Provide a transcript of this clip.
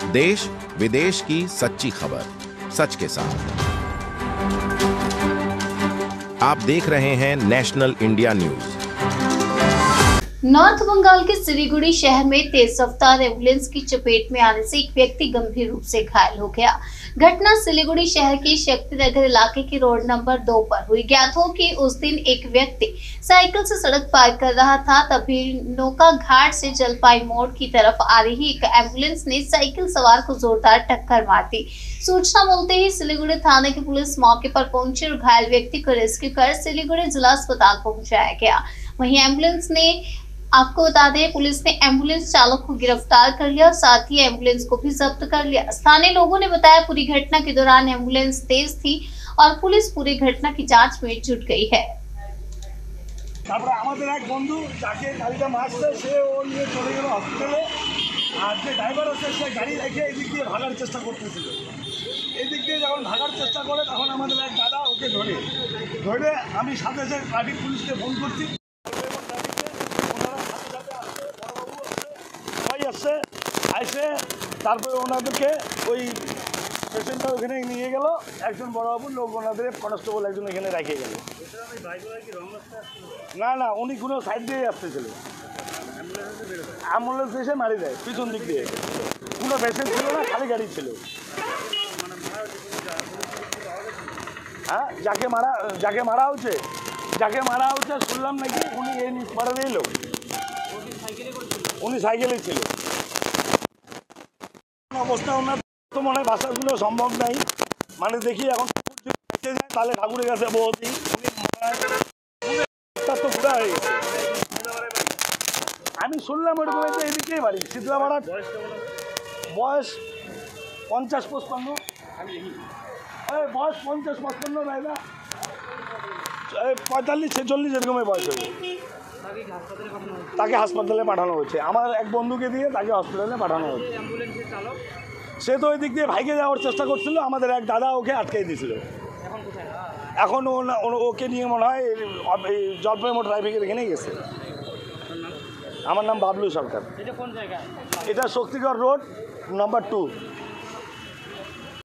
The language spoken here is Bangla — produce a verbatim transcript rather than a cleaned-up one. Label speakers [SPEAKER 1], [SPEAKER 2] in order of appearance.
[SPEAKER 1] देश विदेश की सच्ची खबर सच के साथ। आप देख रहे हैं National India News.
[SPEAKER 2] North Bengal के सिलीगुड़ी शहर में तेज रफ्तार एम्बुलेंस की चपेट में आने से एक व्यक्ति गंभीर रूप से घायल हो गया। घटना सिलीगुड़ी शहर के शक्तिनगर इलाके की रोड नंबर दो पर हुई। ज्ञात हो कि उस दिन एक व्यक्ति साइकिल से सड़क पार कर रहा था, तभी नौका घाट से जलपाई मोड़ की तरफ आ रही एक एम्बुलेंस ने साइकिल सवार को जोरदार टक्कर मार दी। सूचना मिलते ही सिलीगुड़ी थाने की पुलिस मौके पर पहुंची और घायल व्यक्ति को रेस्क्यू कर सिलीगुड़ी जिला अस्पताल पहुंचाया गया। वहीं एम्बुलेंस ने आपको बता दें, पुलिस ने एम्बुलेंस चालक को गिरफ्तार कर लिया और साथ ही एम्बुलेंस को भी जब्त कर लिया। स्थानीय लोगों ने बताया पूरी घटना के दौरान एम्बुलेंस तेज थी और पुलिस पूरी घटना की जांच में जुट गई है।
[SPEAKER 3] তারপরে আমাদের এক বন্ধু যাকে গাড়িটা মারছে সে ও নিয়ে চলে গেল হসপিটালে, আর যে ড্রাইভার আছে সে গাড়ি রেখে এদিক দিয়ে ভাগার চেষ্টা করতেছিল। এদিক দিয়ে যখন ভাগার চেষ্টা করে তখন আমাদের এক দাদা ওকে ধরে ধরে আমি সাথে সাথে ট্রাফিক পুলিশকে ফোন করছি। আসছে আইসে তারপরে ওনাদেরকে ওই পেশেন্টটা ওখানে নিয়ে গেল। একজন বড়বাবুর লোক ওনাদের কনস্টেবল একজন এখানে রেখে গেল। না না উনি কোনো সাইড দিয়ে আসতেছিল, অ্যাম্বুলেন্স এসে মারি দেয় পিছন দিক দিয়ে। কোনো পেশেন্ট ছিল না, খালি গাড়ি ছিল। হ্যাঁ, যাকে মারা যাকে মারা হচ্ছে যাকে মারা হচ্ছে শুনলাম নাকি উনি এই পাড়ারই লোক, উনি সাইকেলে ছিল। অবস্থা ওনার তো মনে হয় বাসাগুলো সম্ভব নাই, মানে দেখি এখন যায় তাহলে ঠাকুরের কাছে বহুতই তো ঘুরা হয়ে গেছে। আমি শুনলাম ওরকম একটা এদিকেই বাড়ি শীতলাপাড়ার, বয়স পঞ্চাশ পঁচপান্ন বয়স পঞ্চাশ পঁচপান্ন না পঁয়তাল্লিশ ছেচল্লিশ এরকমই বয়স হয়ে তাকে হাসপাতালে পাঠানো হচ্ছে। আমার এক বন্ধুকে দিয়ে তাকে হসপিটালে পাঠানো হচ্ছে। সে তো ওই দিক দিয়ে ভাইকে যাওয়ার চেষ্টা করছিল, আমাদের এক দাদা ওকে আটকে দিয়েছিল। এখন ওকে নিয়ে মনে হয় এই জলপাই মোড় ট্রাফিকের এখানেই গেছে। আমার নাম বাবলু সরকার। এটা শক্তিগড় রোড নাম্বার টু।